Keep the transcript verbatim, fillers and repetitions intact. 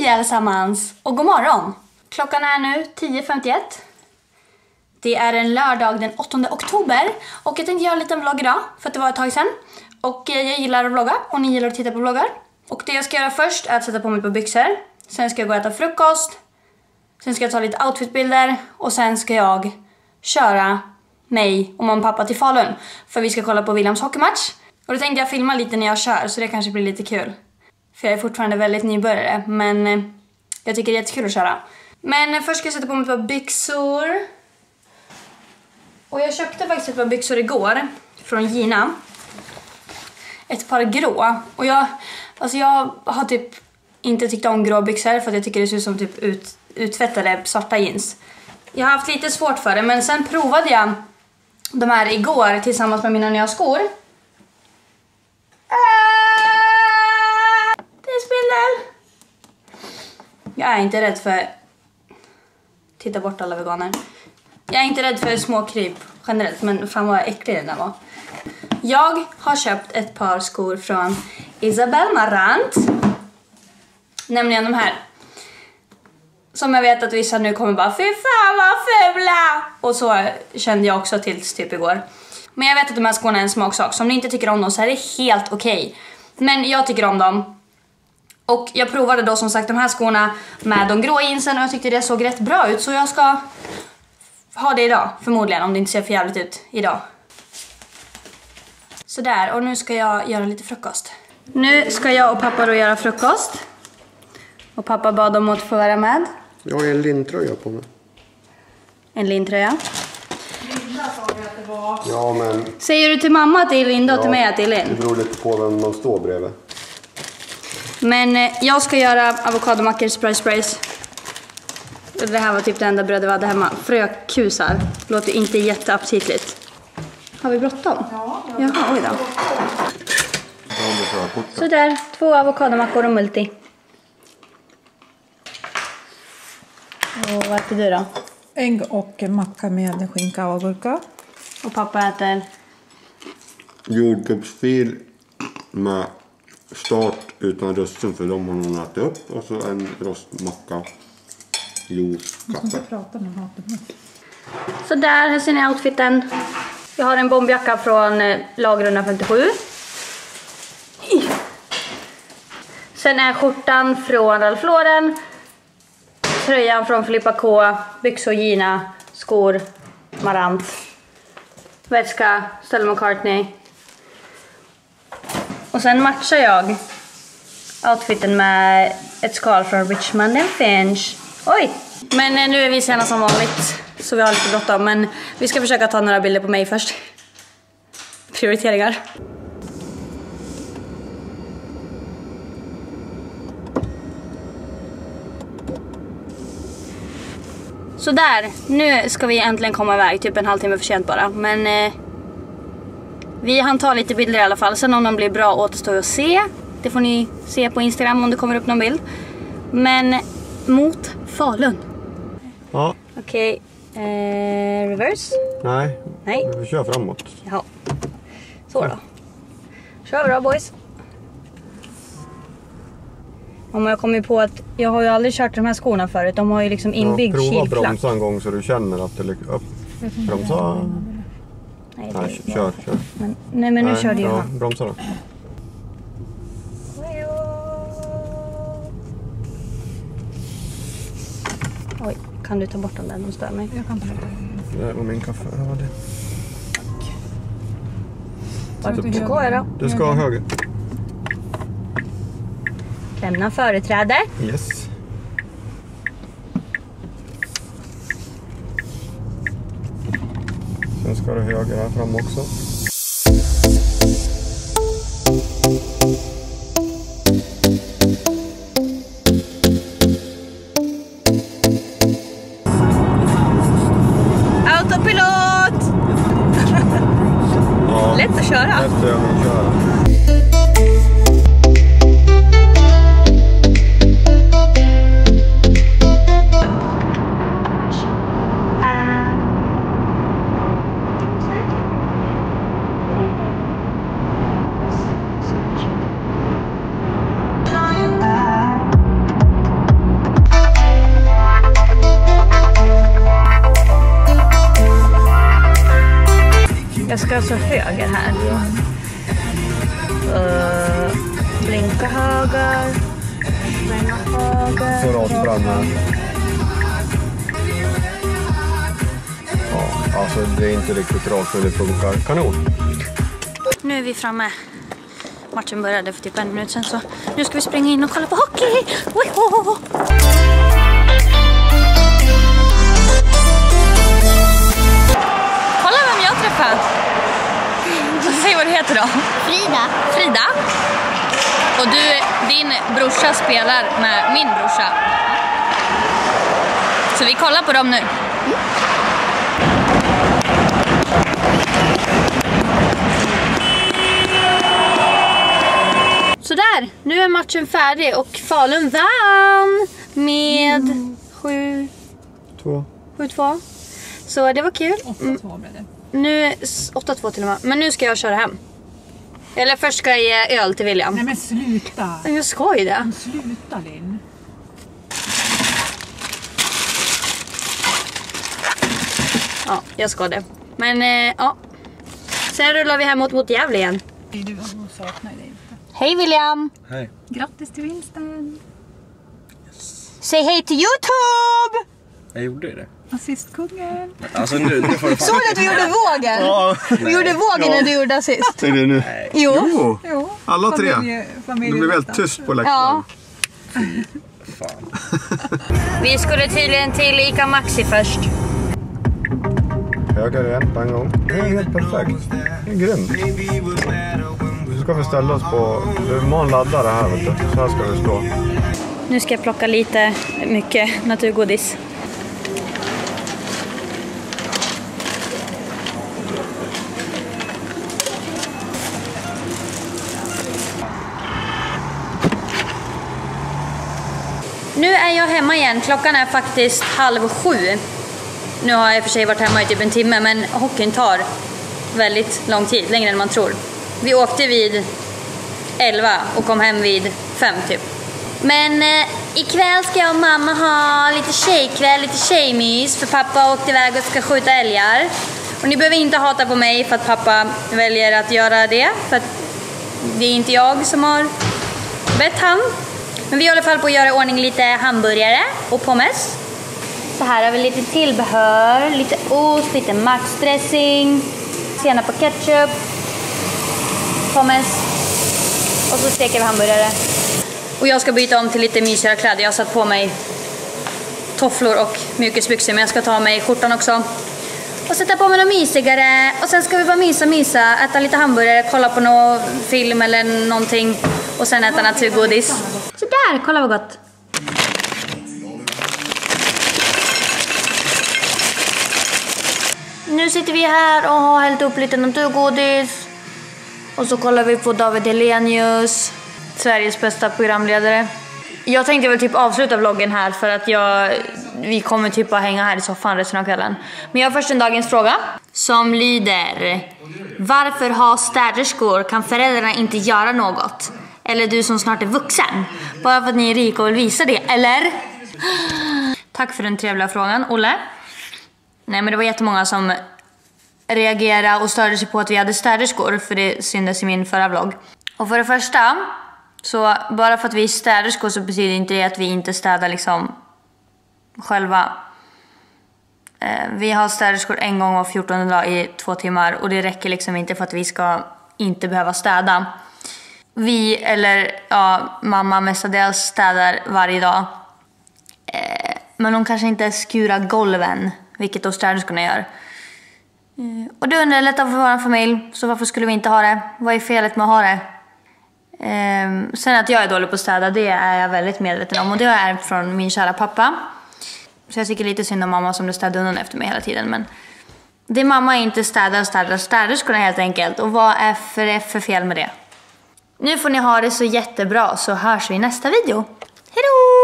Hej allesammans och god morgon. Klockan är nu tio femtioett. Det är en lördag den åttonde oktober och jag tänkte göra en liten vlogg idag för att det var ett tag sedan. Och jag gillar att vlogga och ni gillar att titta på vloggar. Och det jag ska göra först är att sätta på mig på byxor. Sen ska jag gå och äta frukost. Sen ska jag ta lite outfitbilder och sen ska jag köra mig och mamma och pappa till Falun. För vi ska kolla på Williams hockeymatch. Och då tänkte jag filma lite när jag kör så det kanske blir lite kul. För jag är fortfarande väldigt nybörjare, men jag tycker det är jättekul att köra. Men först ska jag sätta på mig ett par byxor. Och jag köpte faktiskt ett par byxor igår från Gina. Ett par grå. Och jag, alltså jag har typ inte tyckt om grå byxor för att jag tycker det ser ut som typ ut, uttvättade svarta jeans. Jag har haft lite svårt för det, men sen provade jag de här igår tillsammans med mina nya skor. Det är spindel. Jag är inte rädd för... Titta bort alla veganer. Jag är inte rädd för små kryp generellt, men fan vad äcklig den där var. Jag har köpt ett par skor från Isabel Marant. Nämligen de här. Som jag vet att vissa nu kommer bara, fy fan vad fula! Och så kände jag också tills typ igår. Men jag vet att de här skorna är en smaksak. Så om ni inte tycker om dem så är det helt okej. Okay. Men jag tycker om dem. Och jag provade då som sagt de här skorna med de grå jeansen. Och jag tyckte det såg rätt bra ut. Så jag ska ha det idag. Förmodligen om det inte ser för jävligt ut idag. Sådär, och nu ska jag göra lite frukost. Nu ska jag och pappa då göra frukost. Och pappa bad om att få vara med. Jag har en lintröja på mig. En lintröja. Linda sa vi att det var. Ja, men... Säger du till mamma att det är Linda och ja, till mig att det är Linn? Det beror lite på vem man står bredvid. Men eh, jag ska göra avokadomackor surprise sprays. Det här var typ det enda brödet vi hade hemma. Frökusar. Låter inte jätteaptitligt. Har vi bråttom? Ja. Jaha, oj då. Så där, två avokadomackor och multi. Och vad äter du då? Ägg och macka med skinka och gurka. Och pappa äter? Jordgubbsfil med start utan rösten för de har hon ätit upp. Och så en rostmacka, juice, kaffe. Prata med haten. Så där, här ser ni outfiten. Jag har en bombjacka från eh, lager hundrafemtiosju. Sen är skjortan från Ralph Lauren. Tröjan från Filippa K. Byxor Gina. Skor Marant. Väska Stella McCartney. Och sen matchar jag outfiten med ett skal från Richmond and Finch. Oj! Men eh, nu är vi sena som vanligt. Så vi har lite bråttom. Men vi ska försöka ta några bilder på mig först. Prioriteringar. Så där, nu ska vi äntligen komma iväg. Typ en halvtimme för sent bara. Men eh, vi hann ta lite bilder i alla fall. Sen om de blir bra återstår att se. Det får ni se på Instagram om det kommer upp någon bild. Men mot Falun. Ja. Okej, okay. eh, reverse. Nej, Nej. vi kör framåt. Jaha. Så då. Kör bra boys. Om jag kommer på att jag har ju aldrig kört de här skorna förut. De har ju liksom inbyggd ja, kilklack. prova bromsa en gång så du känner att det är upp. Bromsa. Nej, Nej, kör, kör. Men, nej men nu nej, körde jag. Ja, bromsa då. Oj, kan du ta bort den där? De stör mig. Jag kan ta det. Det var min kaffe. Det var det. Vart ska jag då? Du ska ha höger. Lämna företräde. Yes. Sen ska du höger här fram också. Autopilot! Ja, Lätt att köra. lätt att köra. Jag ska alltså höger här. Uh, blinka höger. Svänga höger. Så rakt fram här. Ja, alltså det är inte riktigt rakt men det funkar kanon. Nu är vi framme. Matchen började för typ en minut sedan så nu ska vi springa in och kolla på hockey. Woho! Kolla vem jag träffat. Säg vad du heter då. Frida. Frida. Och du, din brorsa spelar med min brorsa. Så vi kollar på dem nu. Sådär, nu är matchen färdig och Falun vann med sju Två. två. Så det var kul. åtta två blev det. Nu åtta två till och med. Men nu ska jag köra hem. Eller först ska jag ge öl till William. Nej men sluta. Jag ska ju det. Sluta Linn. Ja, jag ska det. Men eh, ja. Sen rullar vi hemåt mot Gävle igen. Du saknar dig inte. Hej William! Hej. Grattis till vinsten. Säg hej till YouTube! Jag gjorde det. Assistkungen. Alltså nu, nu får du Såg du att vi gjorde vågen? Ja. Vi gjorde vågen när du gjorde assist. Säg det nu. Jo. Jo. Jo. Alla tre. Familje, familje Det blev väldigt tyst på läktaren. Ja. Fan. Vi skulle tydligen till Ica Maxi först. Höger igen på en gång. Det är helt perfekt. Det är grymt. Så ska vi ställa oss på... Du må en laddare här vet du. Så här ska vi stå. Nu ska jag plocka lite mycket naturgodis. Nu är jag hemma igen. Klockan är faktiskt halv sju. Nu har jag i och för sig varit hemma i typ en timme, men hockeyn tar väldigt lång tid, längre än man tror. Vi åkte vid elva och kom hem vid fem typ. Men eh, ikväll ska jag och mamma ha lite tjejkväll, lite tjejmys, för pappa åkte iväg och ska skjuta älgar. Och ni behöver inte hata på mig för att pappa väljer att göra det, för att det är inte jag som har bett han. Men vi håller i alla fall på att göra i ordning lite hamburgare och pommes. Så här har vi lite tillbehör, lite ost, lite maxdressing, senap och ketchup, pommes och så steker vi hamburgare. Och jag ska byta om till lite mysigare kläder. Jag har satt på mig tofflor och mjukisbyxor, men jag ska ta mig skjortan också. Och sätta på mig något mysigare. Och sen ska vi bara mysa, mysa, äta lite hamburgare, kolla på någon film eller någonting. Och sen äta naturgodis. Så där, kolla vad gott. Nu sitter vi här och har hällt upp lite naturgodis. Och så kollar vi på David Hellenius, Sveriges bästa programledare. Jag tänkte väl typ avsluta vloggen här för att jag, vi kommer typ bara hänga här i soffan resten av kvällen. Men jag har först en dagens fråga som lyder: varför har städerskor, kan föräldrarna inte göra något? Eller du som snart är vuxen, bara för att ni är rika och vill visa det, eller? Tack för den trevliga frågan, Olle. Nej, men det var jättemånga som reagerade och störde sig på att vi hade städerskor, för det syndes i min förra vlogg. Och för det första, så bara för att vi är städerskor så betyder inte det att vi inte städar liksom själva. Eh, vi har städerskor en gång var fjortonde dag i två timmar och det räcker liksom inte för att vi ska inte behöva städa. Vi, eller ja, mamma mestadels städar varje dag. Eh, men de kanske inte skurar golven, vilket då städerskorna gör. Eh, och det underlättar för vår familj, så varför skulle vi inte ha det? Vad är felet med att ha det? Eh, sen att jag är dålig på att städa, det är jag väldigt medveten om. Och det har jag ärvt från min kära pappa. Så jag tycker lite synd om mamma som du städar undan efter mig hela tiden. Men det mamma inte städar, städar städerskorna helt enkelt. Och vad är för, för fel med det? Nu får ni ha det så jättebra, så hörs vi i nästa video. Hej då!